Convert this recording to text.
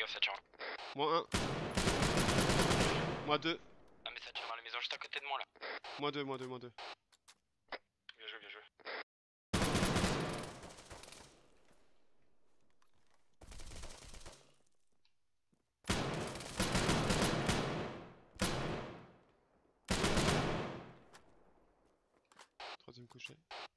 ça tire. Moins 1. Moins 2. Ah mais ça tire dans la maison juste à côté de moi là. Moins 2, moins 2, moins 2. Bien joué, bien joué. Troisième couché.